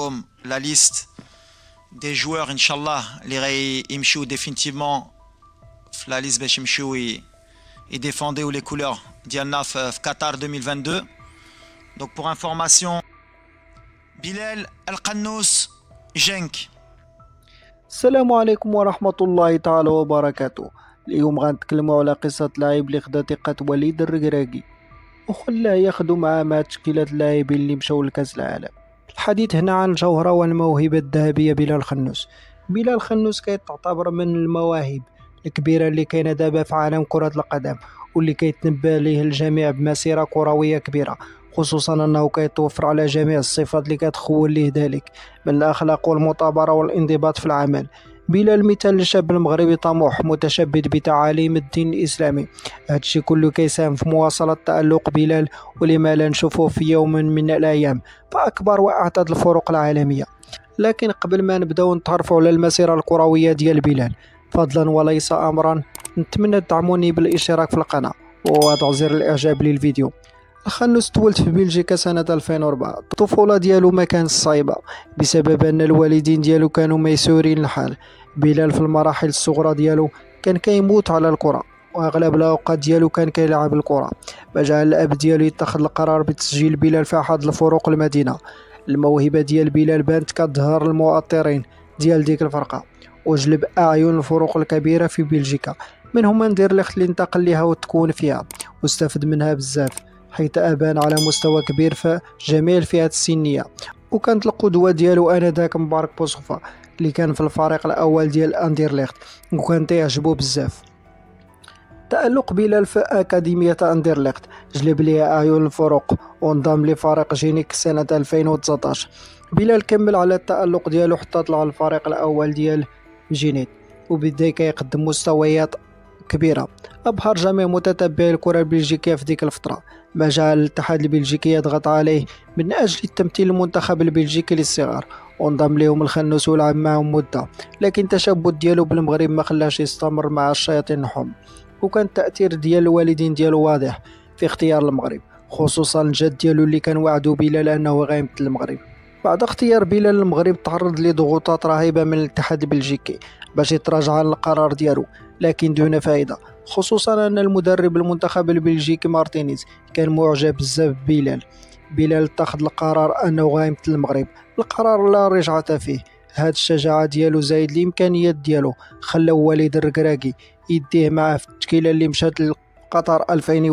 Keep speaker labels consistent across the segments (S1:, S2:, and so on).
S1: لكم لا ليست دي جوار ان شاء الله اللي غيمشيو ديفينيتيفمون في لا ليست باش يمشيو يديفونديو لي كولور ديالنا في قطر 2022. دونك بور انفورماسيون بلال القنوس جنك.
S2: السلام عليكم ورحمة الله تعالى وبركاته. اليوم غنتكلموا على قصة لاعب اللي خدا ثقة وليد الركراكي وخلاه ياخدو معاه مع تشكيلة اللاعبين اللي مشاو لكاس العالم. الحديث هنا عن الجوهرة والموهبة الذهبية بلال الخنوس. بلال الخنوس كيتعتبر من المواهب الكبيرة اللي كاينة دابا في عالم كرة القدم واللي كيتنبأ ليه الجميع بمسيرة كروية كبيرة، خصوصا انه كيتوفر على جميع الصفات اللي كتخول ليه ذلك من الاخلاق والمثابرة والانضباط في العمل. بلال مثال للشاب المغربي طموح متشبث بتعاليم الدين الاسلامي. هادشي كله كيساهم في مواصلة تألق بلال ولما لا نشوفه في يوم من الايام فاكبر واعتاد الفروق العالمية. لكن قبل ما نبداو نتعرفوا على المسيرة الكروية ديال بلال، فضلا وليس امرا، نتمنى تدعموني بالاشتراك في القناة ووضع زر الاعجاب للفيديو. الخنوس تولد في بلجيكا سنة 2004. الطفولة ديالو ما كانت صعيبة بسبب أن الوالدين ديالو كانوا ميسورين الحال. بلال في المراحل الصغرى ديالو كان كيموت على الكرة وأغلب الأوقات ديالو كان كيلعب الكرة، فجعل الأب ديالو يتخذ القرار بتسجيل بلال في أحد الفروق المدينة. الموهبة ديال بلال بانت كتظهر المؤطرين ديال ديك الفرقة وجلب أعين الفروق الكبيرة في بلجيكا، منهم اندرلخت اللي انتقل ليها وتكون فيها واستفد منها بزاف، حيث أبان على مستوى كبير في جميع الفئات السنية. وكانت القدوة ديالو آنذاك مبارك بوصفة اللي كان في الفريق الأول ديال أندرلخت وكان تيعجبو بزاف. تألق بلال في أكاديمية أندرلخت جلب ليه أعين الفروق وانضم لفريق جينيك سنة 2019. بلال كمل على التألق ديالو حتى طلع الفريق الأول ديال جينيك وبدا كيقدم مستويات كبيرة، أبهر جميع متتبعي الكرة البلجيكية في ديك الفترة، ما جعل الاتحاد البلجيكي يضغط عليه من أجل التمثيل المنتخب البلجيكي للصغار، وانضم لهم الخنوس ولعب معهم مدة، لكن التشبث ديالو بالمغرب ما خلاش يستمر مع الشياطين الحمر. وكان التأثير ديال الوالدين ديالو واضح في اختيار المغرب، خصوصا الجد ديالو اللي كان وعدو بلال أنه غيمثل المغرب. بعد اختيار بلال المغرب تعرض لضغوطات رهيبة من الاتحاد البلجيكي باش يتراجع عن القرار ديالو، لكن دون فائدة، خصوصا أن المدرب المنتخب البلجيكي مارتينيز كان معجب بزاف ببلال. بلال اتخذ القرار أنه غيمثل المغرب، القرار لا رجعة فيه. هاد الشجاعة ديالو زايد الإمكانيات ديالو خلاو وليد الركراكي يديه معاه في التشكيلة اللي مشات لقطر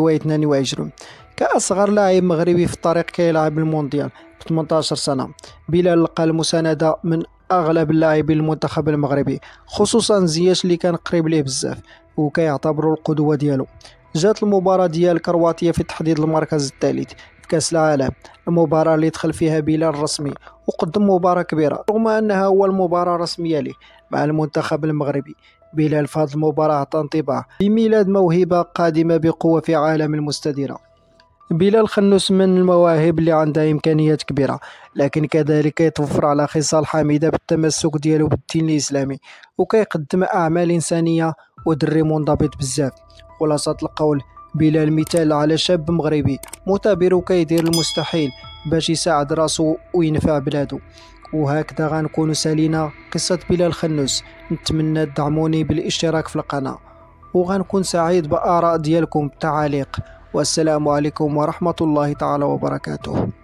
S2: 2022 كأصغر لاعب مغربي في الطريق كيلعب المونديال ب 18 سنة. بلال لقى المساندة من اغلب اللاعبين المنتخب المغربي، خصوصا زياش اللي كان قريب ليه بزاف وكيعتبروا القدوة ديالو. جات المباراة ديال كرواتيا في تحديد المركز الثالث في كأس العالم، المباراة اللي دخل فيها بلال رسمي وقدم مباراة كبيرة رغم انها اول مباراة رسمية ليه مع المنتخب المغربي. بلال في هذه المباراة عطى انطباع بميلاد موهبة قادمة بقوة في عالم المستديرة. بلال خنوس من المواهب اللي عندها إمكانيات كبيرة، لكن كذلك يتوفر على خصال حميدة بالتمسك ديالو بالدين الإسلامي وكيقدم أعمال إنسانية ودري منضبط بزاف. خلاصة القول، بلال مثال على شاب مغربي مثابر وكيدير المستحيل باش يساعد راسو وينفع بلادو. وهكذا غنكونوا سالينا قصة بلال خنوس. نتمنى تدعموني بالاشتراك في القناة وغنكون سعيد بآراء ديالكم بالتعاليق. والسلام عليكم ورحمة الله تعالى وبركاته.